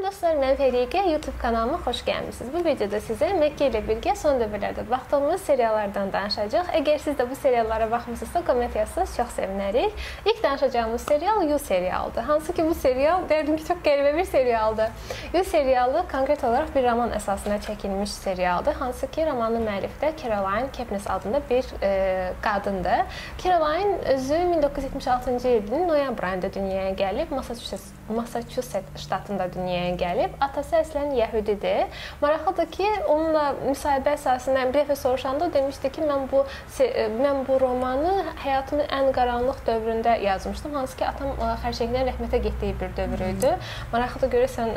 dostlar, mən Fəriqə, YouTube kanalıma xoş gəlmişsiniz. Bu videoda sizə Məkkə ilə birgə son dövrlərdə baxdığımız seriallardan danışacağıq. Əgər siz də bu seriallara baxmısınızsa, komment yazsanız çox sevinərik. İlk danışacağımız serial You serialdır. Hansı ki bu serial, derdim ki, çox qəribə bir serialdır. You serialı konkret olaraq bir roman əsasına çəkilmiş serialdır. Hansı ki romanın müəllifi də Caroline Kepnes adında bir qadındır. Caroline özü 1976-cı ilin noyabr ayında dünyaya gəlib, Massachusetts ştatında dünyaya gəlib. Atası əslən yəhudidir. Maraqlıdır ki, onunla müsahibə əsasında bir dəfə soruşanda o demişdi ki, mən bu romanı həyatımın ən qaranlıq dövründə yazmışdım. Hansı ki, atam xərçəngdən rəhmətə getdiyi bir dövr idi. Maraqlıdır görürsən,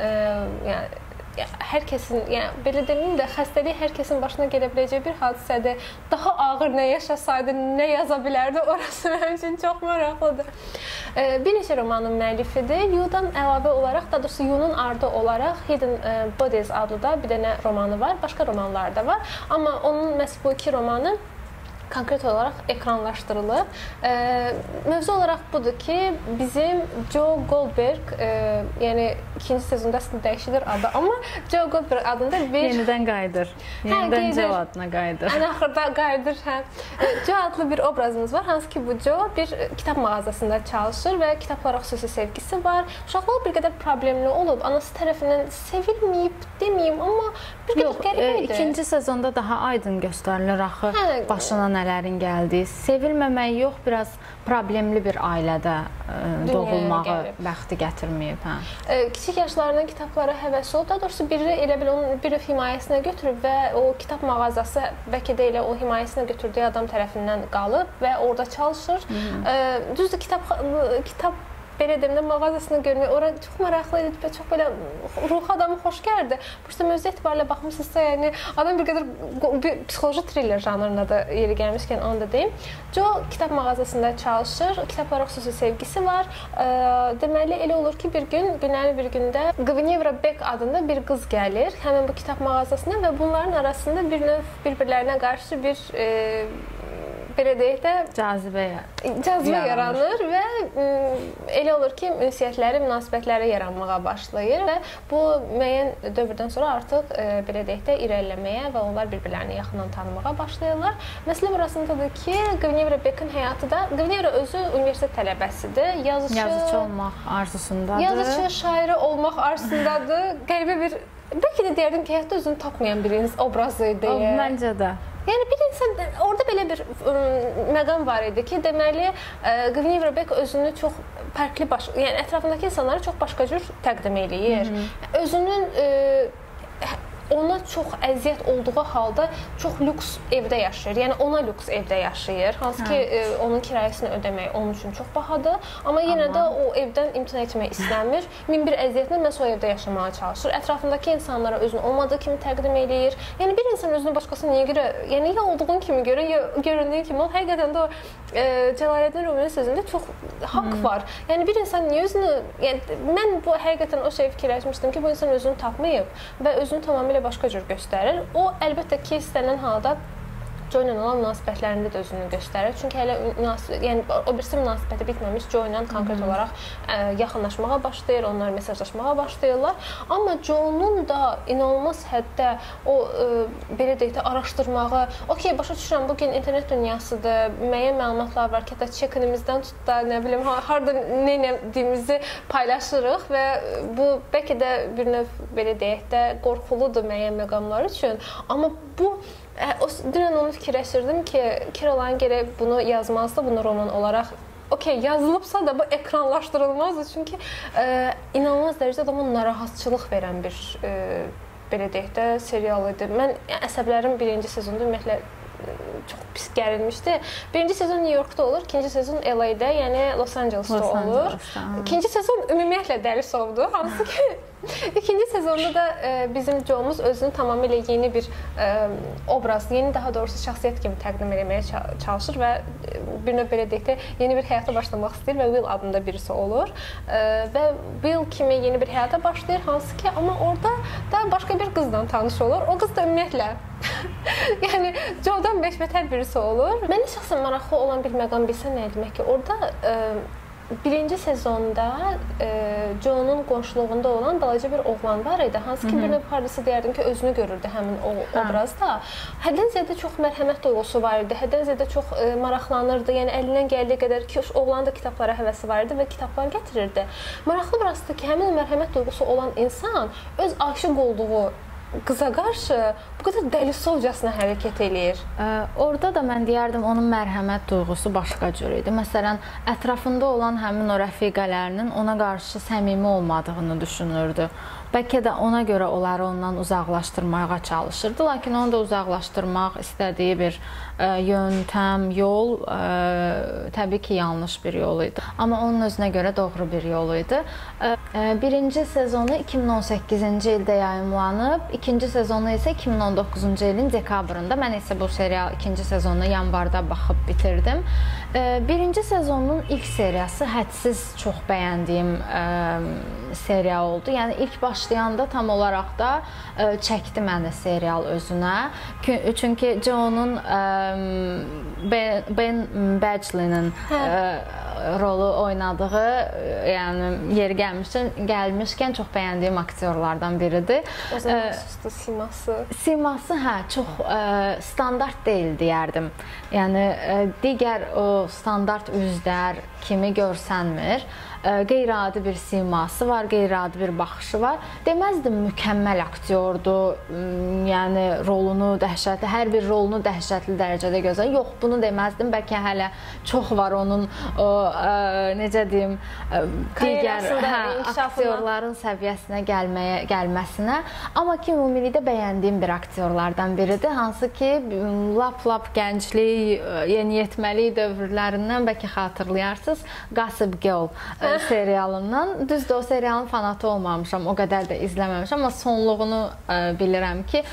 hər kəsin, yəni belə deməyim də, xəstəlik hər kəsin başına gələ biləcək bir hadisədir. Daha ağır nə yaşasaydı, nə yaza bilərdi, orası mənim üçün çox maraqlıdır. Bir neçə romanın müəllifidir. You-dan əlavə olaraq, daha doğrusu You-nun ardı olaraq Hidden Bodies adlı da bir dənə romanı var. Başqa romanlar da var. Amma onun məhz bu iki romanı konkret olaraq ekranlaşdırılıb. Mövzu olaraq budur ki, bizim Joe Goldberg, yəni ikinci sezonda aslında dəyişilir adı, amma Joe Goldberg adında bir... Yenidən qayıdır. Yenidən Joe adına qayıdır. Ən axırda qayıdır, hə. Joe adlı bir obrazımız var, hansı ki bu Joe bir kitab mağazasında çalışır və kitablara xüsusi sevgisi var. Uşaqlar bir qədər problemli olub, anası tərəfindən sevilməyib deməyim, amma bir qədər qəribə idi. İkinci sezonda daha aydın göstərilir axı başına nələrin gəldiyi. Sevilməmək yox, biraz problemli bir ailədə doğulmağı bəxti gətirməyib. Kiçik yaşlarından kitablara həvəsi olub. Daha doğrusu biri elə bil onun bir himayəsinə götürüb və o kitab mağazası bəlkə də elə o himayəsinə götürdüyü adam tərəfindən qalıb və orada çalışır. Düzdür, kitab belə demdə mağazasını görmək, ora çox maraqlı idi və çox belə ruh adamı xoş gəldi. Bursa mövzu etibarilə baxmışsınızsa, yəni adam bir qədər psixoloji thriller janrına da yeri gəlmişkən onu da deyim. Joe kitab mağazasında çalışır, kitablara xüsusi sevgisi var. Deməli, elə olur ki, bir gün, günlərin bir gündə Gvenievra Beck adında bir qız gəlir həmin bu kitab mağazasına və bunların arasında bir növ bir-birlərinə qarşı bir belə deyək də cazibə yaranır və elə olur ki, ünsiyyətləri, münasibətləri yaranmağa başlayır və bu müəyyən dövrdən sonra artıq belə deyək də irəliləməyə və onlar bir-birlərini yaxından tanımağa başlayırlar. Məsələ burasındadır ki, Gvenievra Beck'in həyatı da, Gvenievra özü universitet tələbəsidir, yazıcı olmaq arzusundadır, yazıcı, şairi olmaq arzusundadır. Qəribə bir, bəlkə də deyərdim ki, həyatda özünü tapmayan bir obrazı idi. Məncə də. Yəni bir insan, orada belə bir məqam var idi ki, deməli, Gvenievra Beck özünü çox fərqli, yəni ətrafındakı insanları çox başqa cür təqdim eləyir. Özünün ona çox əziyyət olduğu halda çox lüks evdə yaşayır. Yəni ona lüks evdə yaşayır. Hansı ki, onun kirayəsini ödəmək onun üçün çox bahadır. Amma yenə də o evdən imtina etmək istəmir. Min bir əziyyətlə məhz o evdə yaşamağa çalışır. Ətrafındakı insanlara özünü olmadığı kimi təqdim eləyir. Yəni bir insan özünü başqasına niyə görə, yəni ya olduğun kimi görə, ya göründüyün kimi ol. Həqiqətən də o Cəlaləddin Ruminin sözündə çox haqq var. Yəni bir insan niyə özünü, yəni mən bu həqiqətən o şey fikirləşmişdim ki, bu insan özünü tapmayıb və özünü tamamilə başqa cür göstərir. O, əlbəttə ki, istənilən halda Joe ilə olan münasibətlərində də özünü göstərir. Çünki hələ o birisi münasibəti bitməmiş Joe ilə konkret olaraq yaxınlaşmağa başlayır, onlar mesajlaşmağa başlayırlar. Amma Joe'nun da inanılmaz həddə o, belə deyək də, araşdırmağı, okey, başa düşürəm, bugün internet dünyasıdır, müəyyən məlumatlar var ki, hətta check-inimizdən tut da, nə bilim, harada nə etdiyimizi paylaşırıq və bu, bəlkə də bir növ, belə deyək də, qorxuludur müəyyən məqamlar üçün. Amma bu, dünən onu fikirləşirdim ki, Caroline gərək bunu yazmazdı, bunu roman olaraq okey, yazılıbsa da bu ekranlaşdırılmazdı. Çünki inanılmaz dərəcədə adama narahatçılıq verən bir, belə deyək də, serial idi. Mən əsəblərim birinci sezonda ümumiyyətlə çox pis gərilmişdi. Birinci sezon New Yorkda olur, ikinci sezon LA-də, yəni Los Angeles'da olur. İkinci sezon ümumiyyətlə dəli sovdu. Hansı ki, ikinci sezonda da bizim Joe'muz özünü tamamilə yeni bir obraz, yeni daha doğrusu şəxsiyyət kimi təqdim etməyə çalışır və bir növ belə deyək də yeni bir həyata başlamaq istəyir və Will adında birisi olur. Və Will kimi yeni bir həyata başlayır, hansı ki, amma orada da başqa bir qızla tanış olur. O qız da ümumiyyətlə yəni Joe'dan beşbətər birisi olur. Mənə şəxsən maraqlı olan bir məqam bilsən nə demək ki, orada birinci sezonda Jo'nun qonşuluğunda olan balaca bir oğlan var idi. Hansı ki bir növ hardasa deyərdim ki, özünü görürdü həmin o obrazda. Həddən ziyədə çox mərhəmət duyğusu var idi. Həddən ziyədə çox maraqlanırdı. Yəni əlindən gəldiyi qədər ki, oğlanın da kitablara həvəsi var idi və kitablar gətirirdi. Maraqlı burasıdır ki, həmin mərhəmət duyğusu olan insan öz aşiq olduğu qıza qarşı bu qədər dəlisovcasına hərəkət eləyir. Orada da mən deyərdim, onun mərhəmət duyğusu başqa cür idi. Məsələn, ətrafında olan həmin o rəfiqələrinin ona qarşı səmimi olmadığını düşünürdü. Bəlkə də ona görə onları ondan uzaqlaşdırmağa çalışırdı. Lakin onu da uzaqlaşdırmaq istədiyi bir yöntəm, yol təbii ki, yanlış bir yol idi. Amma onun özünə görə doğru bir yol idi. Birinci sezonu 2018-ci ildə yayımlanıb, ikinci sezonu isə 2019-cu ilin dekabrında. Mən isə bu serial ikinci sezonunu yanvarda baxıb bitirdim. Birinci sezonun ilk seriyası hədsiz çox bəyəndiyim serial oldu. Yəni ilk başlayanda tam olaraq da çəkdi məni serial özünə. Çünki Jo'nun Ben Badgley'nin rolu oynadığı, yəni yeri gəlmişkən çox bəyəndiyim aktyorlardan biridir. O zaman siması. Siması çox standart deyil deyərdim. Yəni digər o standart üzlər kimi görsənmir. Qeyri-adi bir siması var, qeyri-adi bir baxışı var. Deməzdim mükəmməl aktyordur, yəni rolunu dəhşətli, hər bir rolunu dəhşətli dərəcədə gözəl. Yox, bunu deməzdim. Bəlkə hələ çox var onun o necə deyim, digər aktyorların səviyyəsinə gəlməsinə. Amma ki, ümumilikdə bəyəndiyim bir aktyorlardan biridir. Hansı ki, lap gənclik, yeniyetməlik dövrlərindən bəlkə xatırlayarsınız, Gossip Girl serialından. Düzdür, o serialın fanatı olmamışam, o qədər də izləməmişəm, amma sonluğunu bilirəm ki,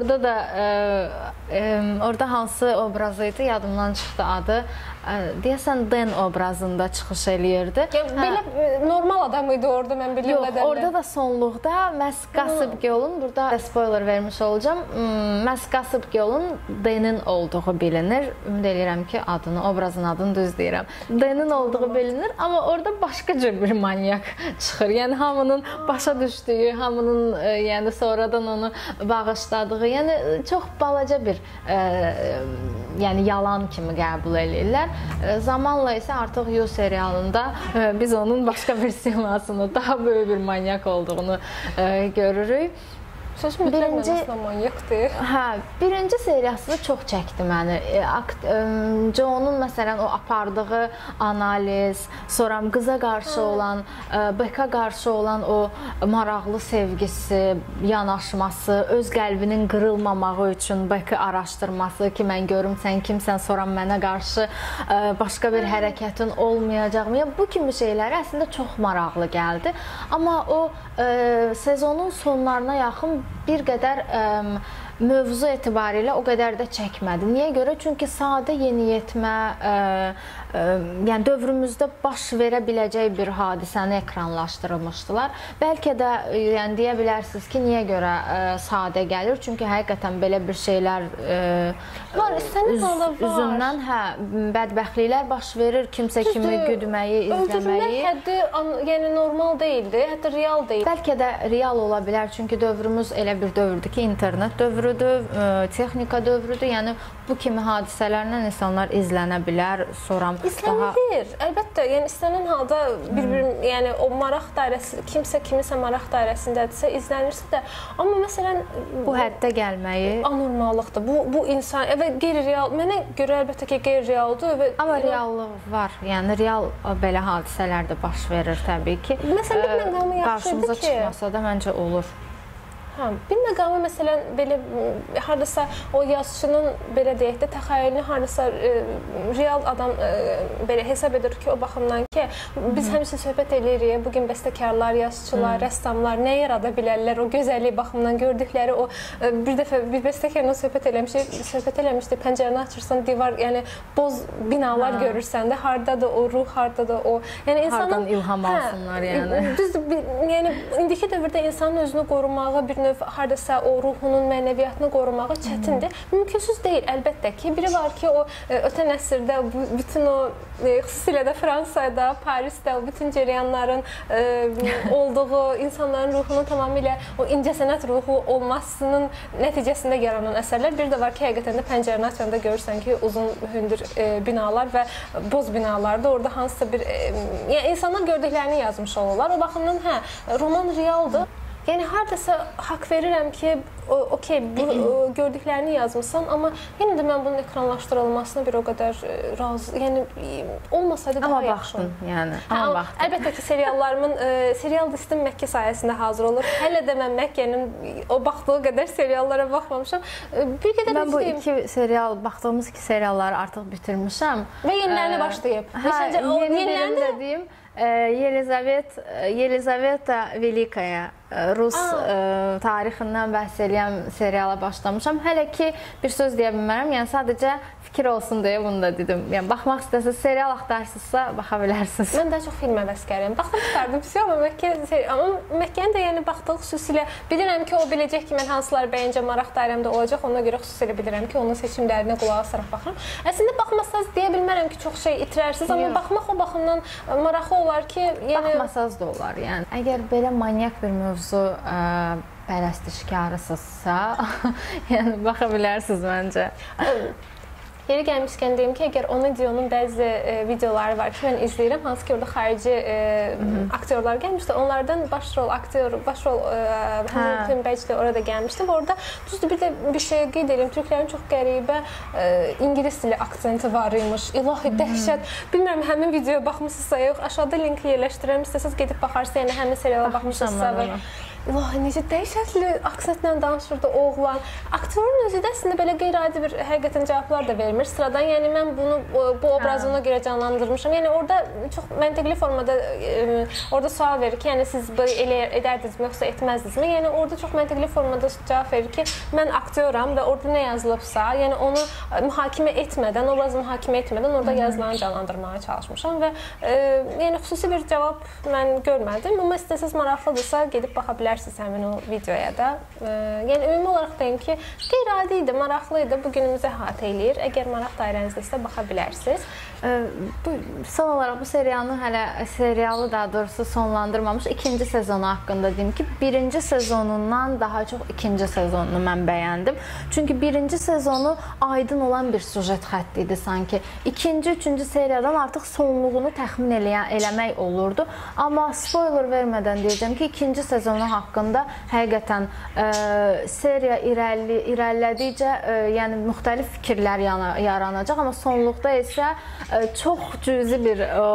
orada hansı obrazı idi, yadımdan çıxdı adı. Deyəsən Dan obrazında çıxış eləyirdi. Belə normal adam idi orada, mən bildiyim qədərlə. Yox, orada da sonluqda məhz Gossip Girl-un, burada spoiler vermiş olacağım, məhz Gossip Girl-un Dan'ın olduğu bilinir. Ümid edirəm ki, obrazın adını düz deyirəm. Dan'ın olduğu bilinir, amma orada başqa cür bir manyak çıxır. Yəni hamının başa düşdüyü, hamının yəni sonradan onu bağışladığı, yəni çox balaca bir yəni yalan kimi qəbul eləyirlər. Zamanla isə artıq You serialında biz onun başqa bir simasını, daha böyük bir manyak olduğunu görürük. Sözüm mütləq mənasına manyakdır. Birinci seriyası çox çəkdi məni. Jo'nun məsələn o apardığı analiz, sonra qıza qarşı olan, Becca qarşı olan o maraqlı sevgisi, yanaşması, öz qəlbinin qırılmamağı üçün Becca araşdırması ki, mən görüm sən kimsən, sonra mənə qarşı başqa bir hərəkətin olmayacaqmı? Bu kimi şeylər əslində çox maraqlı gəldi. Amma o sezonun sonlarına yaxın bir qədər mövzu etibarilə o qədər də çəkmədi. Niyə görə? Çünki sadə yeniyetmə, yəni dövrümüzdə baş verə biləcək bir hadisəni ekranlaşdırılmışdılar. Bəlkə də yəni deyə bilərsiniz ki, niyə görə sadə gəlir? Çünki həqiqətən belə bir şeylər üzündən bədbəxtliklər baş verir. Kimsə kimi güdməyi, izləməyi. Öldürmək həddi yəni normal deyildi, hətta real deyil. Bəlkə də real ola bilər, çünki dövrümüz elə bir dövrdür ki, internet dövrüdür, texnika dövrüdür. Yəni bu kimi hadisələrlə insanlar izlənə bilər, sonra İzlənilir. Əlbəttə, yəni istənilən halda yəni o maraq dairəsi, kimsə kimisə maraq dairəsindədirsə, izlənirsə də, amma məsələn bu həddə gəlməyi anormallıqdır. Bu insan qeyri-real, mənə görə əlbəttə ki, qeyri-realdır. Amma reallıq var. Yəni real belə hadisələr də baş verir təbii ki. Məsələn, bir məqamı yaxşıdır ki, qarşımıza çıxmasa da məncə olur. Bir məqamı məsələn belə hardasa o yazıçının belə deyək də təxəyyülünü hardasa real adam belə hesab edir ki, o baxımdan ki, biz həmişə söhbət eləyirik, bugün bəstəkarlar, yazıçılar, rəssamlar nə yarada bilərlər, o gözəllik baxımından gördükləri o bir dəfə bir bəstəkarla söhbət eləmişdi, pəncərəni açırsan divar, yəni boz binalar görürsən də, hardadır o ruh, hardadır o, yəni insanın hardan ilham alsınlar yəni. Düzdür, yəni indiki dövrdə insanın özünü qorumağı bir növ hardasa o ruhunun mənəviyyatını qorumağı çətindir. Mümkünsüz deyil, əlbəttə ki. Biri var ki, o ötən əsrdə bütün o xüsusilə də Fransada, Parisdə o bütün cərəyanların olduğu, insanların ruhunun tamamilə o incəsənət ruhu olmasının nəticəsində yaranan əsərlər. Bir də var ki, həqiqətən də pəncərəni açanda görürsən ki, uzun, hündür binalar və boz binalardır. Orada hansısa bir yəni insanlar gördüklərini yazmış olurlar. O baxımdan roman realdır. Yəni hardasa haqq verirəm ki, okey, bu gördüklərini yazmısan, amma yenə də mən bunun ekranlaşdırılmasına bir o qədər razı, yəni olmasaydı daha yaxşı. Yəni, əlbəttə ki, serial listim Məkkə sayəsində hazır olur. Hələ də mən Məkkənin o baxdığı qədər seriallara baxmamışam. Bir qədər mən bu baxdığımız iki serialları artıq bitirmişəm. Və yenilərini başlayıb. Yeni bilim dediyim Yelizaveta Velikaya Rus tarixindən bəhs edən seriala başlamışam. Hələ ki bir söz deyə bilmərəm, yəni sadəcə fikir olsun deyə bunu da dedim. Yəni baxmaq istəsəniz, serial axtarsınızsa baxa bilərsiniz. Mən daha çox film həvəskarıyam. Baxdım tutardım amma Məkkəni də yəni baxdığı xüsusilə bilirəm ki, o biləcək ki, mən hansılar bəyincə maraq dairəmdə olacaq. Ona görə xüsusilə bilirəm ki, onun seçimlərinə qulaq asaraq baxıram. Əslində baxmasanız deyə bilmərəm ki, çox şey itirərsiniz, amma baxmaq o baxımdan maraqlı olar ki, yəni baxmasanız da olar. Yəni əgər belə manyak bir mövzu pərəstişkarısınızsa, yəni baxa bilərsiniz məncə. Yeri gəlmişkən deyim ki, əgər Onidionun bəzi videoları var ki, mən izləyirəm, hansı ki, orada xarici aktyorlar gəlmişdi. Onlardan başrol Penn Badgley orada gəlmişdi və orada düzdür, bir də bir şey qeyd edirəm, türklərin çox qəribə ingilis dili aksenti var imiş. İlahi, dəhşət. Bilmirəm, həmin videoya baxmışsınızsa yox, aşağıda linki yerləşdirirəm, istəsəniz gedib baxarsınız, yəni həmin seriala baxmışsınızsa. İlahi, necə dəhşətli aksentlə danışırdı oğlan. Aktyorun özü də əslində belə qeyri-adi bir həqiqətən cavablar da vermir sıradan. Yəni mən bunu bu obrazı ona görə canlandırmışam. Yəni orada çox məntiqli formada orada sual verir ki, yəni siz belə elə edərdinizmi yoxsa etməzdinizmi? Yəni orada çox məntiqli formada cavab verir ki, mən aktyoram və orada nə yazılıbsa, yəni onu mühakimə etmədən, obrazı mühakimə etmədən orada yazılanı canlandırmağa çalışmışam və yəni xüsusi bir cavab mən görmədim. Amma istəsəniz maraqlıdırsa gedib baxa bilərsiniz həmin o videoya da. Yəni ümumi olaraq deyim ki, qeyri-adi idi, maraqlı idi, bu günümüzü əhatə eləyir. Əgər maraq dairənizdəsə baxa bilərsiniz. Son olaraq bu serialı daha doğrusu sonlandırmamış ikinci sezonu haqqında deyim ki, birinci sezonundan daha çox ikinci sezonunu mən bəyəndim. Çünki birinci sezonu aydın olan bir sujet xətti idi sanki. İkinci, üçüncü seriyadan artıq sonluğunu təxmin eləmək olurdu. Amma spoiler vermədən deyəcəm ki, ikinci sezonu haqqında həqiqətən seriya irəlilədikcə yəni müxtəlif fikirlər yaranacaq, amma sonluqda isə çox cüzi bir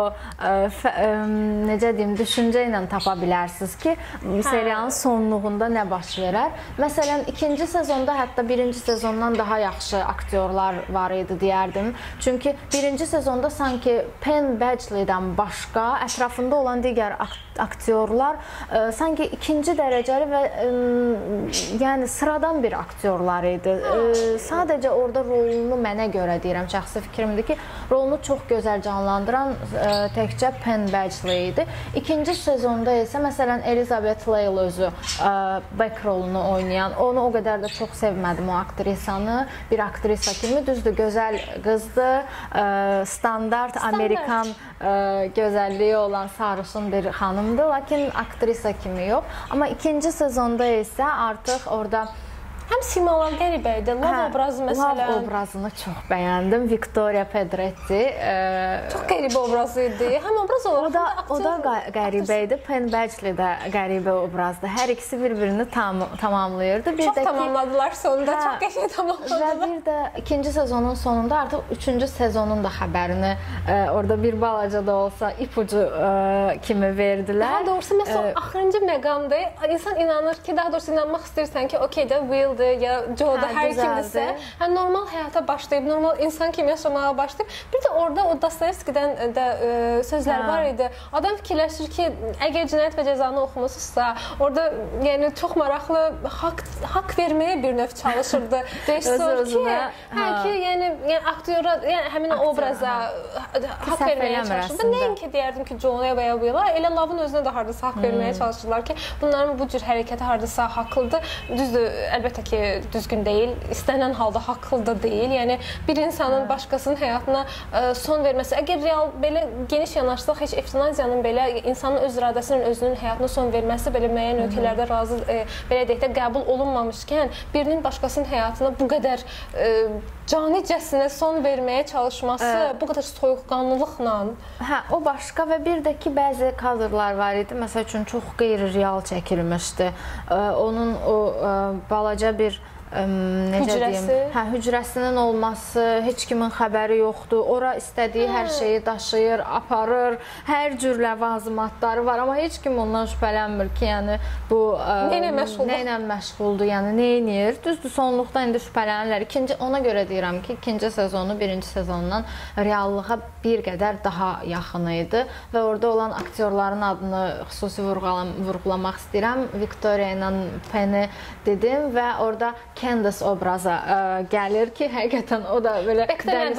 necə deyim, düşüncə ilə tapa bilərsiniz ki, seriyanın sonluğunda nə baş verər. Məsələn, ikinci sezonda hətta birinci sezondan daha yaxşı aktyorlar var idi deyərdim. Çünki birinci sezonda sanki Penn Badgley'dən başqa ətrafında olan digər aktyorlar sanki ikinci dərəcəli və yəni sıradan bir aktyorlar idi. Sadəcə orada rolunu mənə görə deyirəm, şəxsi fikrimdir ki, rolunu çox gözəl canlandıran təkcə Penn Badgley idi. İkinci sezonda isə məsələn Elizabeth Lyle özü Beck rolunu oynayan, onu o qədər də çox sevmədim o aktrisanı. Bir aktrisa kimi, düzdür, gözəl qızdır, standart Amerikan gözəlliyi olan sarışın bir xanımdır, lakin aktrisa kimi yox. Amma ikinci sezonda isə artıq orada həm simalar qəribə idi. Love obrazı məsələn. Love obrazını çox bəyəndim. Victoria Pedretti. Çox qəribə obrazı idi. Həm obraz olaraq o da qəribə idi. Penn Badgley də qəribə obrazdı. Hər ikisi bir-birini tamamlayırdı. Çox tamamladılar sonunda. Çox qəşəng tamamladılar. Və bir də ikinci sezonun sonunda artıq üçüncü sezonun da xəbərini orada bir balaca da olsa ipucu kimi verdilər. Daha doğrusu məsələn axırıncı məqamda insan inanır ki, daha doğrusu inanmaq istəyirsən ki, okey də Will Dale'dır, ya Joe'dur, hər kimdirsə, normal həyata başlayıb, normal insan kimi yaşamağa başlayıb. Bir də orada o Dostoyevskidən də sözlər var idi. Adam fikirləşir ki, əgər Cinayət və Cəzanı oxumusunuzsa, orada yəni çox maraqlı haqq verməyə bir növ çalışırdı rejissor ki, yəni aktyora, yəni həmin obraza haqq verməyə çalışırdı. Nəinki deyərdim ki, Joe'ya və ya Will'a, elə Love'ın özünə də hardasa haqq verməyə çalışırlar ki, bunların bu cür hərəkəti hardasa haqlıdır. Düzdür, əlbəttə ki, düzgün deyil, istənilən halda haqlı da deyil. Yəni bir insanın başqasının həyatına son verməsi, əgər real belə geniş yanaşsaq, heç evtanaziyanın belə insanın öz iradəsinin özünün həyatına son verməsi belə müəyyən ölkələrdə razı belə deyək də qəbul olunmamışkən, birinin başqasının həyatına bu qədər canicəsinə son verməyə çalışması, bu qədər soyuqqanlılıqla. Hə, o başqa və bir də ki, bəzi kadrlar var idi. Məsəl üçün çox qeyri-real çəkilmişdi. Onun o balaca bir hücrəsinin olması, heç kimin xəbəri yoxdur. Ora istədiyi hər şeyi daşıyır, aparır. Hər cür ləvazimatları var, amma heç kim ondan şübhələnmir ki, yəni bu nə ilə məşğuldur, yəni nə edir. Düzdür, sonluqda indi şübhələnirlər. Ona görə deyirəm ki, ikinci sezonu birinci sezondan reallığa bir qədər daha yaxın idi və orada olan aktyorların adını xüsusi vurğulamaq istəyirəm. Victoria ilə Penny dedim və orada Candace obraza gəlir ki, həqiqətən o da belə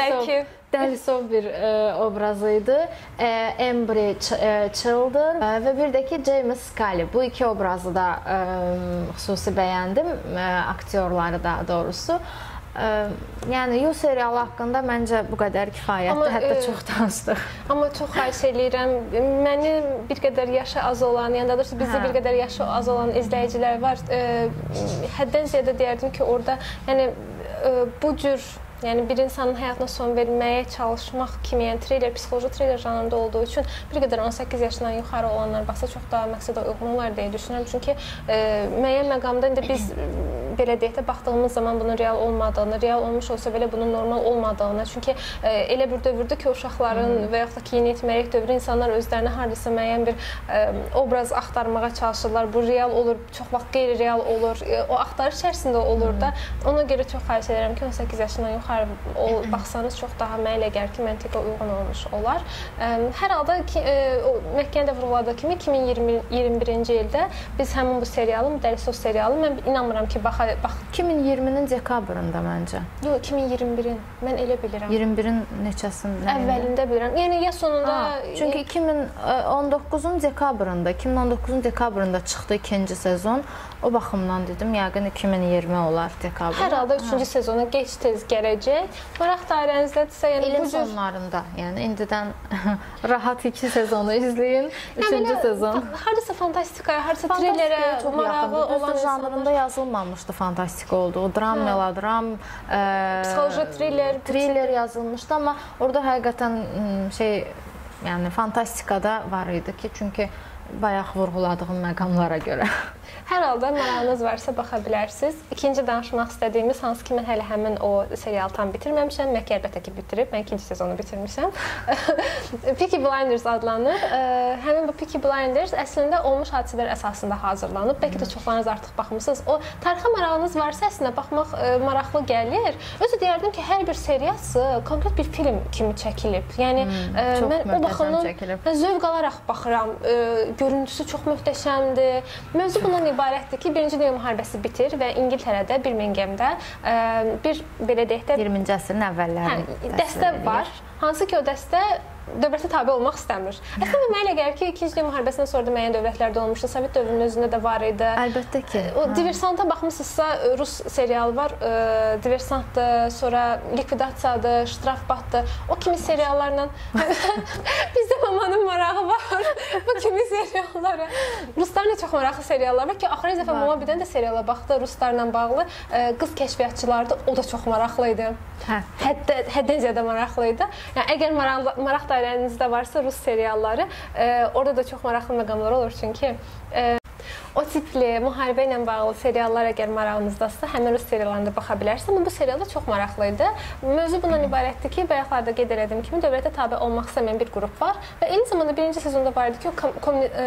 dəlisov bir obrazı idi. Embry Childer və bir də ki, James Scully. Bu iki obrazı da xüsusi bəyəndim, aktyorları da doğrusu. Yəni You serialı haqqında məncə bu qədər kifayətdir, hətta çox danışdıq. Amma çox xahiş edirəm, məni bir qədər yaşı az olan, yəni daha doğrusu bizdə bir qədər yaşı az olan izləyicilər var. Həddən ziyada deyərdim ki, orada yəni bu cür yəni bir insanın həyatına son verməyə çalışmaq kimi, yəni thriller, psixoloji thriller janrında olduğu üçün bir qədər 18 yaşından yuxarı olanlar baxsa çox daha məqsədə uyğun olar deyə düşünürəm. Çünki müəyyən məqamda indi biz belə deyək də baxdığımız zaman bunun real olmadığını, real olmuş olsa belə bunun normal olmadığını, çünki elə bir dövrdür ki, uşaqların və yaxud da ki, yeniyetməliyik dövrü insanlar özlərinə hardasa müəyyən bir obraz axtarmağa çalışırlar. Bu real olur, çox vaxt qeyri-real olur, o axtarış içərisində olur da. Ona görə çox xahiş edirəm ki, 18 yaşından yuxarı baxsanız çox daha mənə elə gəlir ki, məntiqə uyğun olmuş olar. Hər halda Məkkənin də vurğuladığı kimi 2021-ci ildə biz həmin bu serialı, Dəlisov serialı, mən inanmıram ki, 2020-nin dekabrında məncə. Yox, 2021-in, mən elə bilirəm. 21-in neçəsində? Əvvəlində bilirəm. Yəni ya sonunda... Çünki 2019-un dekabrında çıxdı ikinci sezon. O baxımdan dedim, yəqin 2020 olar dekabrında. Hər halda 3-cü sezona gec-tez gələcək. Maraq dairənizdədirsə, yəni bu cür... İlin sonlarında, yəni indidən rahat 2 sezonu izləyin, 3-cü sezon. Hardasa fantastikaya, hardasa thrillerə marağı olan janrında yazılmamışdı fantastika olduğu. Dram, melodram, psixoloji thriller yazılmışdı, amma orada həqiqətən yəni fantastikada var idi ki, çünki bayaq vurğuladığım məqamlara görə. Hər halda marağınız varsa baxa bilərsiniz. İkinci danışmaq istədiyimiz, hansı ki, mən hələ həmin o serialı tam bitirməmişəm. Məkki əlbəttə ki, bitirib. Mən ikinci sezonu bitirmişəm. Peaky Blinders adlanır. Həmin bu Peaky Blinders əslində olmuş hadisələr əsasında hazırlanıb. Bəlkə də çoxlarınız artıq baxmısınız. O tarixə marağınız varsa əslində baxmaq maraqlı gəlir. Özü deyərdim ki, hər bir seriyası konkret bir film kimi çəkilib. Yəni, mən o baxımdan zövq alaraq baxıram. Görüntüsü çox möhtəşəmdir. Mövzu bundan ibarətdir ki, Birinci Dünya müharibəsi bitir və İngiltərədə, Birmingemdə bir, belə deyək də... 20-ci əsrin əvvəllərində dəstə var. Hansı ki, o dəstə dövlətə tabe olmaq istəmir. Əslində, mənə elə gəlir ki, İkinci Dünya müharibəsindən sonra da müəyyən dövlətlərdə olmuşdu. Sovet dövrünün özündə də var idi. Əlbəttə ki. O Diversanta baxmısınızsa, Rus serialı var. Diversantdır, sonra Likvidasiyadır, Ştrafbatdır. O kimi seriallarla bizdə mamanın marağı var. Bu kimi seriallara. Rusların da çox maraqlı seriallar var ki, axırı dəfə mama birdən də seriala baxdı Ruslarla bağlı. Qız kəşfiyyatçılardı, o da çox maraqlı idi. Həddən ziyadə maraqlı idi. Yəni, əgər maraq dairənizdə varsa Rus serialları, orada da çox maraqlı məqamlar olur, çünki o tipli müharibə ilə bağlı seriallar əgər marağınızdasa, həmin Rus seriallarında baxa bilərsiniz, amma bu serial da çox maraqlı idi. Mövzu bundan ibarətdir ki, bayaqlarda qeyd etdiyim kimi dövlətə tabe olmaq istəyən bir qrup var və eyni zamanda birinci sezonda var idi ki,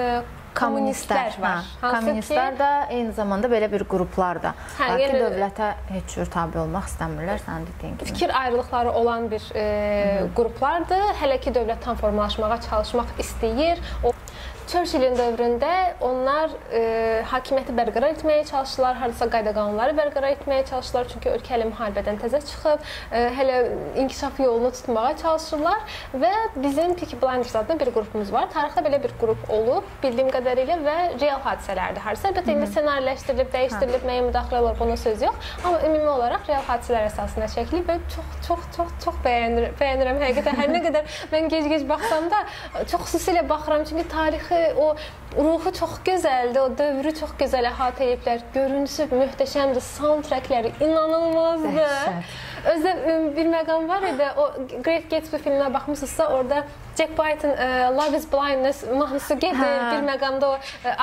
kommunistlər var. Kommunistlər də eyni zamanda belə bir qruplar da var ki, yəni, dövlətə heç cür tabe olmaq istəmirlər, sən dediyin kimi. Fikir ayrılıqları olan bir qruplardır. Hələ ki, dövlət tam formalaşmağa çalışmaq istəyir. Churchillin dövründə onlar hakimiyyəti bərqərar etməyə çalışırlar, hardasa qayda-qanunları bərqərar etməyə çalışırlar. Çünki ölkə hələ müharibədən təzə çıxıb, hələ inkişaf yolunu tutmağa çalışırlar və bizim Peaky Blinders adlı bir qrupumuz var. Tarixdə belə bir qrup olub, bildiyim qədərilə və real hadisələrdir hardasa. Əlbəttə, indi ssenariləşdirilib, dəyişdirilib, müəyyən müdaxilə olaraq ona söz yox. Amma ümumi olaraq real hadisələr əsasında çəkilib və çox bəyənirəm həqiqətən. Hər nə qədər mən gec-gec baxsam da, çox xüsusilə baxıram, çünki tarixi o ruhu çox gözəldir, o dövrü çox gözəl əhatə ediblər. Görüntüsü möhtəşəmdir, soundtrackləri inanılmazdır. Özdə bir məqam var idi, o Great Gatsby filminə baxmısınızsa, orada Jack White'ın Love is Blindness mahnısı gedir. Bir məqamda o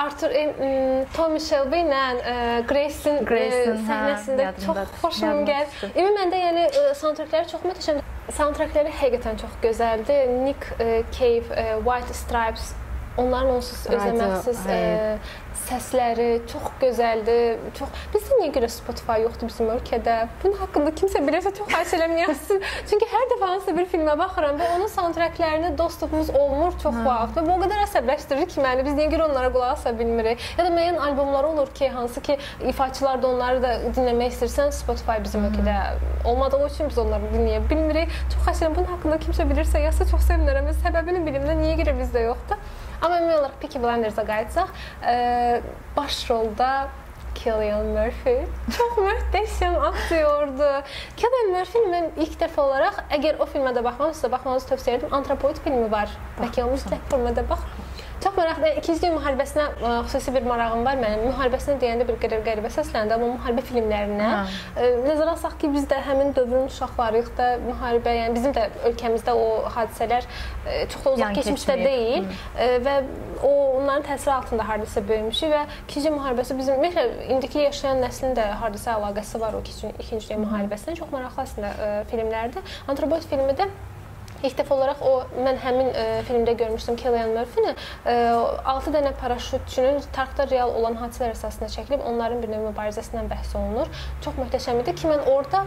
Tommy Shelby ilə Grace'in səhnəsində çox xoşum gəlir. Ümumən də yəni soundtrackləri çox möhtəşəmdir. Soundtrackləri həqiqətən çox gözəldir. Nick Cave, White Stripes, onların onsuz özəməxsus səsləri çox gözəldir. Bizdə niyə görə Spotify yoxdur bizim ölkədə? Bunun haqqında kimsə bilirsə çox xahiş edirəm yazsın. Çünki hər dəfə hansısa bir filmə baxıram və onun soundtracklərinə dostluğumuz olmur çox vaxt və bu o qədər əsəbləşdirir ki, məni biz niyə görə onlara qulaq asa bilmirik? Ya da müəyyən albomlar olur ki, hansı ki ifaçılar da onları da dinləmək istəyirsən, Spotify bizim ölkədə olmadığı üçün biz onları dinləyə bilmirik. Çox xahiş edirəm, bunun haqqında kimsə bilirsə yazsa çox sevinərəm. Səbəbini bilim də niyə görə bizdə yoxdur? Amma ümumi olaraq Peaky Blinders'a qayıtsaq, başrolda Cillian Murphy çox möhtəşəm aktyordur. Cillian Murphy-ni mən ilk dəfə olaraq, əgər o filmə də baxmanızı tövsiyə edirəm, Antropoid filmi var. Bəlkə o mütləq filmə də bax. Çox maraqlı. İkinci Dünya müharibəsinə xüsusi bir marağım var mənim. Müharibəsinə deyəndə bir qəribə səsləndim, amma müharibə filmlərinə nəzərə alsaq ki, biz də həmin dövrün uşaqlarıyıq da, müharibə, yəni bizim də ölkəmizdə o hadisələr çox da uzaq keçmişdə deyil və onların təsiri altında hardasa böyümüşük və İkinci müharibəsi bizim indiki yaşayan nəslin də hardasa əlaqəsi var o İkinci Dünya müharibəsinə. Çox maraqlı əslində filmlərdir. Antropoid filmi də İlk dəfə olaraq mən həmin filmdə görmüşdüm Cillian Murphy-ni. 6 dənə paraşütçünün tarixdə real olan hadisələr əsasında çəkilib, onların bir növ mübarizəsindən bəhs olunur. Çox möhtəşəm idi ki, mən orada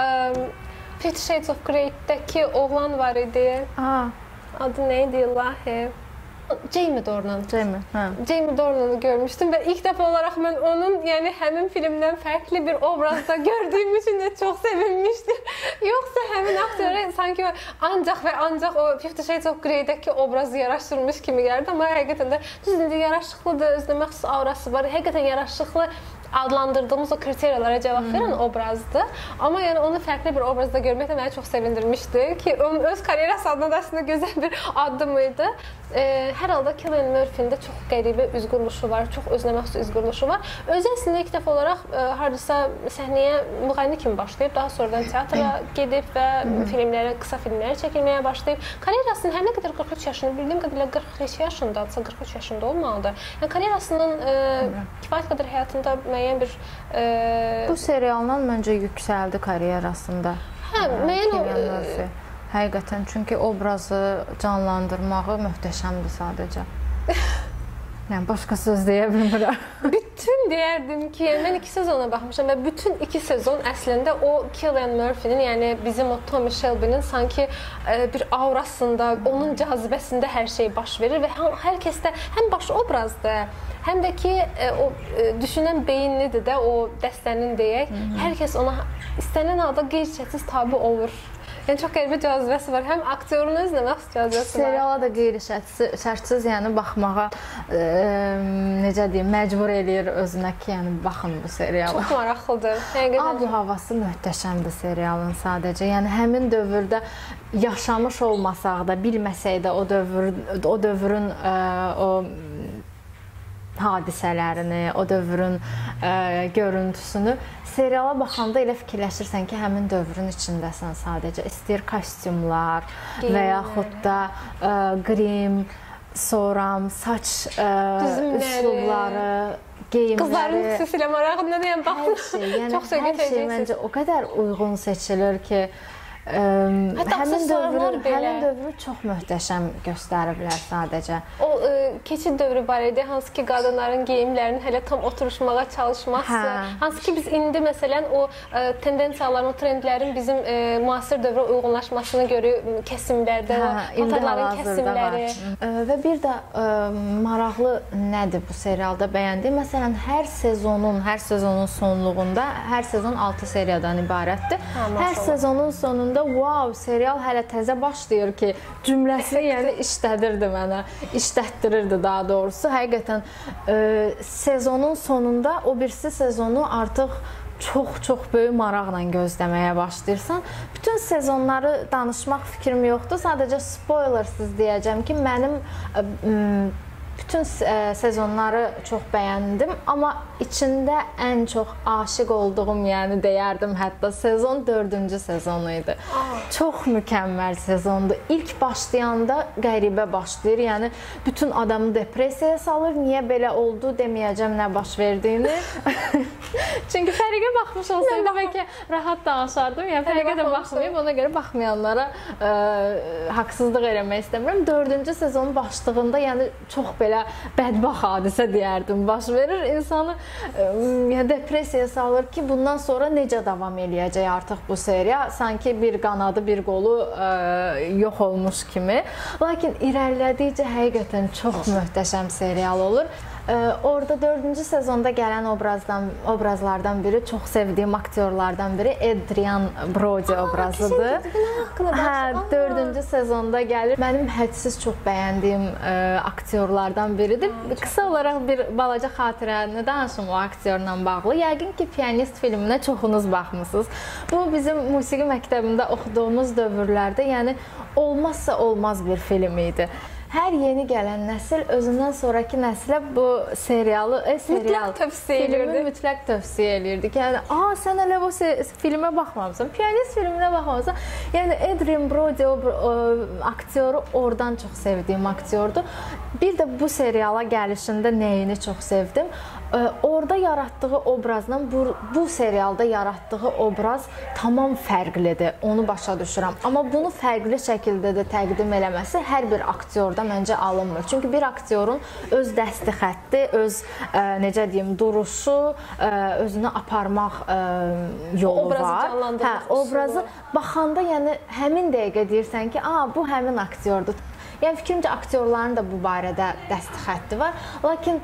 50 Shades of Grey-dəki oğlan var idi. Adı nə idi ilahi? Jamie Dornan. Jamie Dornan'ı görmüşdüm və ilk dəfə olaraq mən onun, yəni həmin filmdən fərqli bir obrazda gördüyüm üçün də çox sevinmişdim. Yoxsa həmin aktyoru sanki ancaq və ancaq o 50 Shades of Grey-dəki obrazı yaraşdırmış kimi gəldi, amma həqiqətən də düzdür, yaraşıqlıdır, özünə məxsus aurası var, həqiqətən yaraşıqlı adlandırdığımız o kriteriyalara cavab verən obrazdır. Amma yəni onu fərqli bir obrazda görmək də məni çox sevindirmişdi ki, onun öz karyerası adına da əslində gözəl bir addım idi. Hər halda Cillian Murphy-nin də çox qəribə üz quruluşu var, çox özünə məxsus üz quruluşu var. Özü əslində ilk dəfə olaraq hardasa səhnəyə müğənni kimi başlayıb, daha sonradan teatra gedib və qısa filmlərə çəkilməyə başlayıb. Karyerasının hər nə qədər 43 yaşında, bildiyim qədərlə 42 yaşındadırsa, 43 yaşında olmalıdır. Yəni karyerasının kifayət qədər həyatında müəyyən bir... Bu serialdan məncə yüksəldi karyerasında. Müəyyən o... Həqiqətən, çünki obrazı canlandırmağı möhtəşəmdir sadəcə. Yəni, başqa söz deyə bilmirəm. Bütün deyərdim ki, mən 2 sezona baxmışam və bütün 2 sezon əslində o Cillian Murphy-nin, yəni bizim o Tommy Shelby-nin sanki bir aurasında, onun cazibəsində hər şey baş verir və hər kəsdə həm baş obrazdır, həm də ki, o düşünən beyinlidir də, o dəstənin deyək, hər kəs ona istənilən halda qeyri-şərtsiz tabi olur. Yəni, çox qəribə cazibəsi var. Həm aktyorun özünə məxsus cazibəsi var. Seriala da qeyri-şərtsiz, yəni baxmağa, necə deyim, məcbur eləyir özünə ki, yəni baxın bu seriala. Çox maraqlıdır. Abu havası möhtəşəmdir serialın sadəcə. Yəni, həmin dövrdə yaşamış olmasaq da, bilməsək də o dövrün o hadisələrini, o dövrün görüntüsünü seriala baxanda elə fikirləşirsən ki, həmin dövrün içindəsən sadəcə. İstəyir kostyumlar və yaxud da qrim, soram, saç üslubları, geyimləri. Qızların xüsusilə marağında deyəm, baxın. Hər şey, yəni hər şey məncə o qədər uyğun seçilir ki, həmin dövrü çox möhtəşəm göstəriblər sadəcə. O keçid dövrü barədə hansı ki qadınların geyimlərinin hələ tam oturuşmağa çalışması, hansı ki biz indi məsələn o tendensiyaların, o trendlərin bizim müasir dövrə uyğunlaşmasını görürük kəsimlərdə, paltarların kəsimləri. Və bir də maraqlı nədir bu serialda bəyəndiyim? Məsələn, hər sezonun sonluğunda, hər sezon 6 seriyadan ibarətdir. Hər sezonun sonunda wow, serial hələ təzə başlayır ki, cümləsini yəni işlədirdi mənə, işlətdirirdi daha doğrusu. Həqiqətən sezonun sonunda o birisi sezonu artıq çox böyük maraqla gözləməyə başlayırsan. Bütün sezonları danışmaq fikrim yoxdur. Sadəcə spoilersız deyəcəm ki, mənim bütün sezonları çox bəyəndim, amma içində ən çox aşiq olduğum, yəni deyərdim hətta sezon 4-cü sezonu idi. Çox mükəmməl sezondur. İlk başlayanda qəribə başlayır, yəni bütün adamı depressiyaya salır. Niyə belə oldu deməyəcəm nə baş verdiyini. Çünki Fəriqə baxmış olsaydı bəlkə rahat danışardım. Yəni Fəriqə də baxmayıb, ona görə baxmayanlara haqsızlıq eləmək istəmirəm. 4-cü sezonun başlığında yəni çox belə bədbaxt hadisə deyərdim, baş verir. İnsanı depressiyaya salır ki, bundan sonra necə davam eləyəcək artıq bu seriya. Sanki bir qanadı, bir qolu yox olmuş kimi. Lakin irəlilədikcə həqiqətən çox möhtəşəm serial olur. Orada 4-cü sezonda gələn obrazlardan biri, çox sevdiyim aktyorlardan biri Adrian Brody obrazıdır. 4-cü sezonda gəlir. Mənim hədsiz çox bəyəndiyim aktyorlardan biridir. Qısa olaraq bir balaca xatirəni danışım o aktyorla bağlı. Yəqin ki, Piyanist filminə çoxunuz baxmısınız. Bu bizim musiqi məktəbində oxuduğumuz dövrlərdə yəni olmazsa olmaz bir film idi. Hər yeni gələn nəsil özündən sonraki nəslə bu serialı, filmi mütləq tövsiyə eləyirdi ki, yəni, sən hələ bu filmə baxmamısan, Piyanist filminə baxmamısan. Yəni, Adrian Brody aktyoru oradan çox sevdiyim aktyordur. Bir də bu seriala gəlişində nəyini çox sevdim? Orada yaratdığı obrazla bu serialda yaratdığı obraz tamam fərqlidir, onu başa düşürəm. Amma bunu fərqli şəkildə də təqdim eləməsi hər bir aktyorda məncə alınmır. Çünki bir aktyorun öz dəsti xətti, öz necə deyim, duruşu, özünü aparmaq yolu var. Obrazı baxanda yəni həmin dəqiqə deyirsən ki, bu həmin aktyordur. Yəni fikrimcə aktyorların da bu barədə dəsti xətti var. Lakin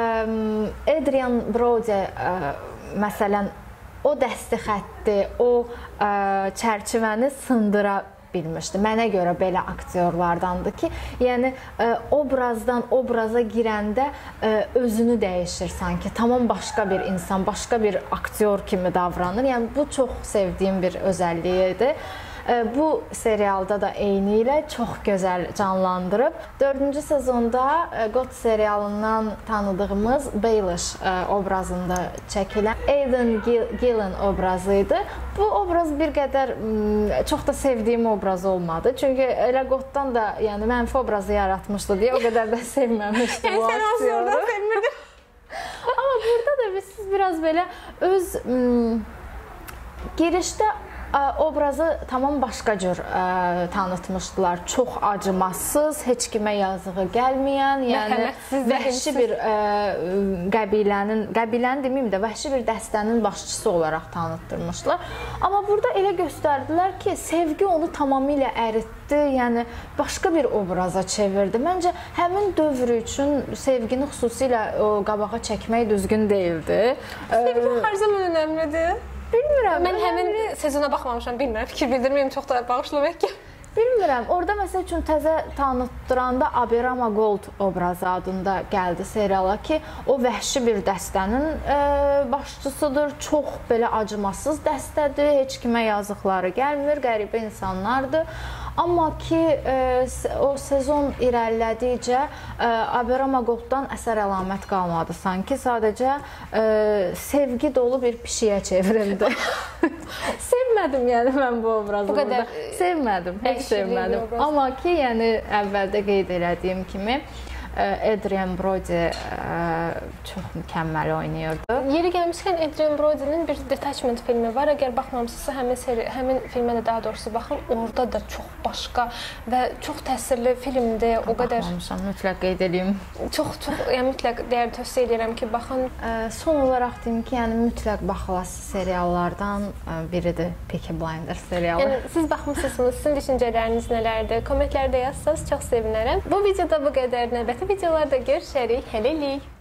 Adrian Brody məsələn o dəsti xətti, o çərçivəni sındıra bilmişdi. Mənə görə belə aktyorlardandır ki, yəni obrazdan obraza girəndə özünü dəyişir sanki. Tamam başqa bir insan, başqa bir aktyor kimi davranır. Yəni bu çox sevdiyim bir özəlliyidir. Bu serialda da eyni ilə çox gözəl canlandırıb. 4-cü sezonda GOT serialından tanıdığımız Baelish obrazında çəkilən Aidan Gillen obrazı idi. Bu obraz bir qədər çox da sevdiyim obraz olmadı. Çünki elə GOT-dan da yəni mənfi obrazı yaratmışdı deyə o qədər də sevməmişdim o aktyoru. Amma burada da siz biraz belə öz girişdə obrazı tamam başqa cür tanıtmışdılar. Çox acımasız, heç kimə yazığı gəlməyən, yəni vəhşi bir qəbilənin deməyim də, vəhşi bir dəstənin başçısı olaraq tanıtdırmışlar. Amma burada elə göstərdilər ki, sevgi onu tamamilə əritdi, yəni başqa bir obraza çevirdi. Məncə həmin dövr üçün sevgini xüsusilə qabağa çəkmək düzgün deyildi. Sevgi hər zaman önəmlidir. Bilmirəm. Mən həmin sezona baxmamışam, bilmirəm, fikir bildirməyim, çox da bağışlamaq ki. Bilmirəm. Orada məsəl üçün təzə tanıtdıranda Aberama Gold obrazı adında gəldi seriala ki, o vəhşi bir dəstənin başçısıdır. Çox belə acımasız dəstədir. Heç kimə yazıqları gəlmir, qəribə insanlardır. Amma ki, o sezon irəlilədikcə Aberama Golddan əsər əlamət qalmadı sanki. Sadəcə sevgi dolu bir pişiyə çevrildi. Sevmədim yəni mən bu obrazı burada. Sevmədim, heç sevmədim. Amma ki, yəni əvvəldə qeyd elədiyim kimi Adrian Brody çox mükəmməl oynayırdı. Yeri gəlmişkən Adrian Brody'nin bir Detachment filmi var. Əgər baxmamısınızsa həmin filmə də daha doğrusu baxın. Orada da çox başqa və çox təsirli filmdir. O qədər baxmamışam, mütləq qeyd edeyim. Çox, yəni mütləq tövsiyə edirəm ki, baxın. Son olaraq deyim ki, yəni mütləq baxılası seriallardan biridir Peaky Blinders serialı. Yəni siz baxmısınız, sizin düşüncələriniz nələrdir? Kommentlərdə yazsanız çox sevinərəm. Bu videoda bu qədər. Növbəti videolarda görüşərik. Hələlik.